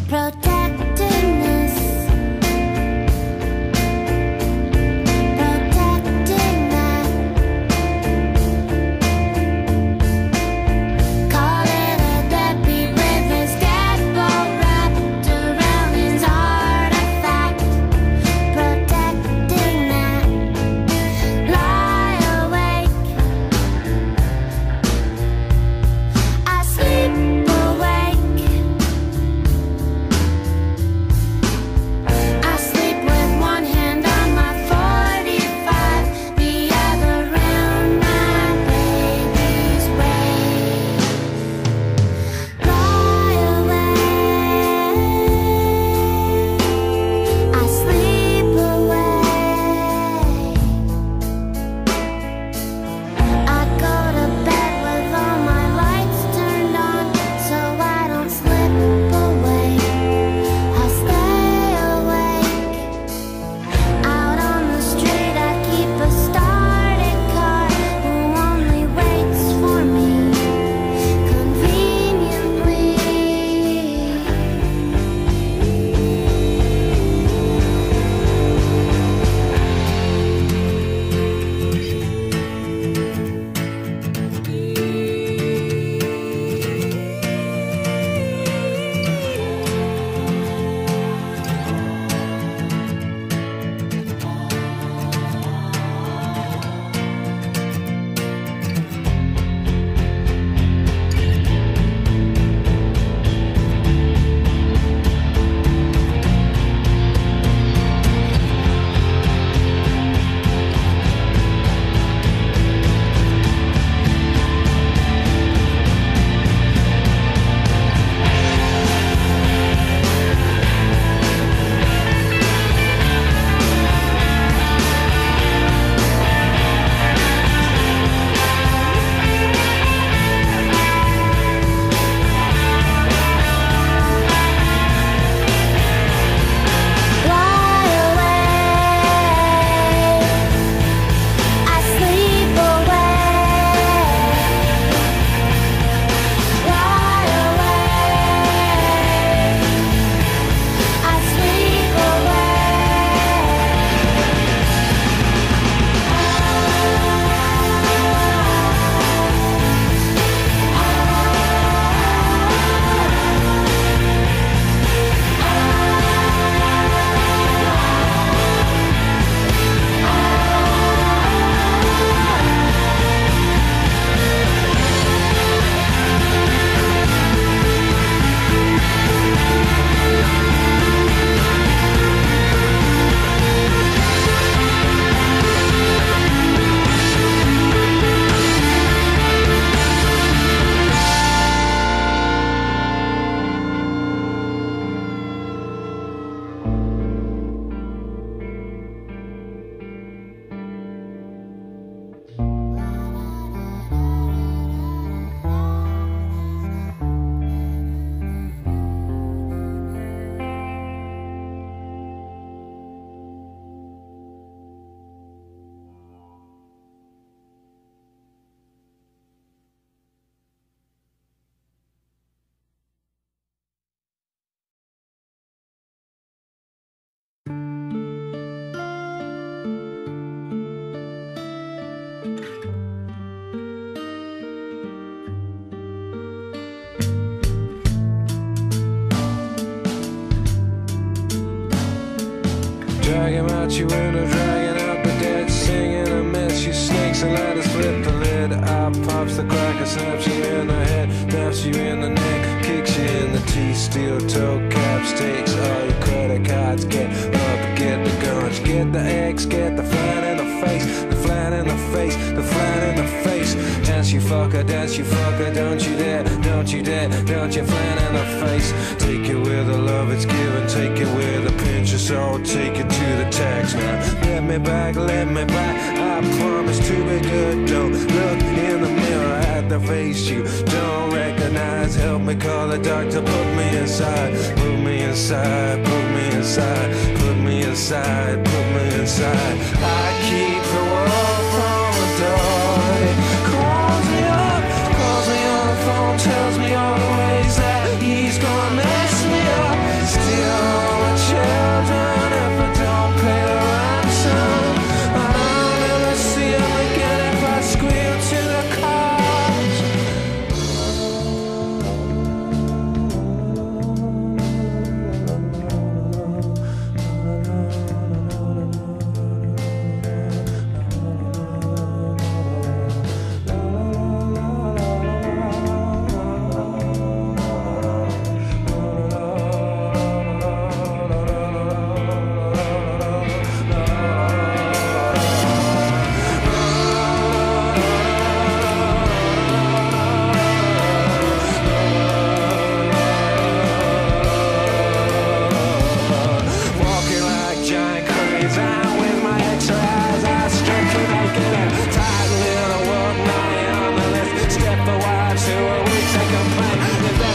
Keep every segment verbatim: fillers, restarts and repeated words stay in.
Dragging out you window, dragging out the dead, singing a mess. You snakes and ladders, flip the lid. Out pops the cracker, snaps you in the head, snaps you in the neck, kicks you in the teeth. Steel toe caps, takes all your credit cards. Get up, get the guns, get the eggs, get the flat in the face, the flat in the face, the flat in the face. Dance you fucker, dance you fucker, don't you dare, don't you dare, don't you flat in the face. Take it where the love is given, take it where the pinch is all, take it to the tax now. Let me back, let me back, I promise to be good. Don't look in the mirror at the face you don't recognize. Help me call the doctor, put me inside, put me inside, put me inside, put me inside, put me inside. I keep the world from the door. It calls me up, calls me on the phone, tells me all the ways that he's gonna mess me up.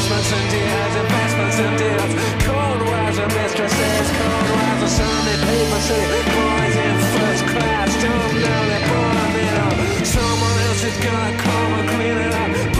Investments and deals, investments and deals. Cold wives and mistresses, cold wives and Sunday paper say boys in first class don't know they're born middle. Someone else is gonna come and clean it up.